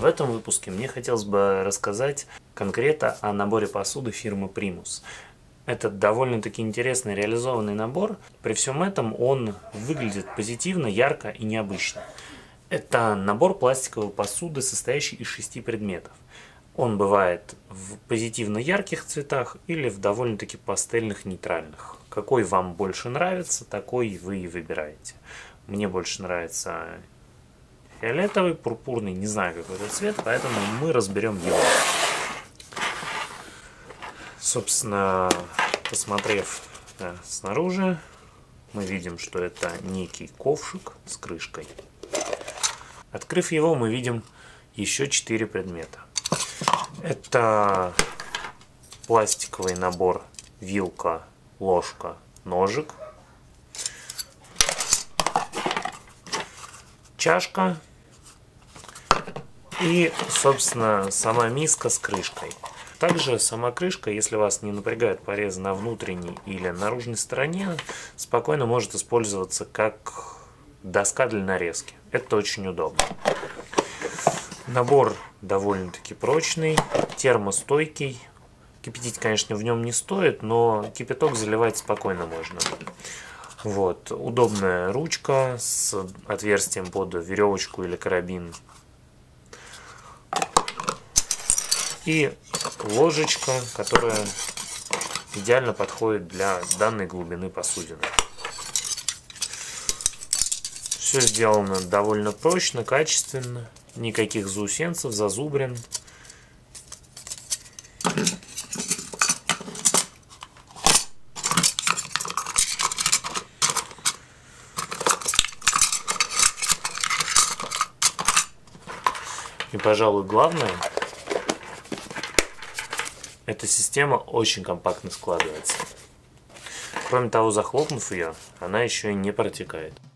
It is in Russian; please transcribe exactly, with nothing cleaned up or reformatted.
этом выпуске мне хотелось бы рассказать конкретно о наборе посуды фирмы Primus. Это довольно-таки интересный реализованный набор. При всем этом он выглядит позитивно, ярко и необычно. Это набор пластиковой посуды, состоящий из шести предметов. Он бывает в позитивно ярких цветах или в довольно-таки пастельных, нейтральных. Какой вам больше нравится, такой вы и выбираете. Мне больше нравится фиолетовый, пурпурный, не знаю какой это цвет, поэтому мы разберем его. Собственно, посмотрев да, снаружи, мы видим, что это некий ковшик с крышкой. Открыв его, мы видим еще четыре предмета. Это пластиковый набор вилка, ложка, ножик, чашка и, собственно, сама миска с крышкой. Также сама крышка, если вас не напрягают порезы на внутренней или наружной стороне, спокойно может использоваться как доска для нарезки. Это очень удобно. Набор довольно-таки прочный, термостойкий. Кипятить, конечно, в нем не стоит, но кипяток заливать спокойно можно. Вот. Удобная ручка с отверстием под веревочку или карабин. И ложечка, которая идеально подходит для данной глубины посудины. Все сделано довольно прочно, качественно. Никаких заусенцев, зазубрин. И, пожалуй, главное, эта система очень компактно складывается. Кроме того, захлопнув ее, она еще и не протекает.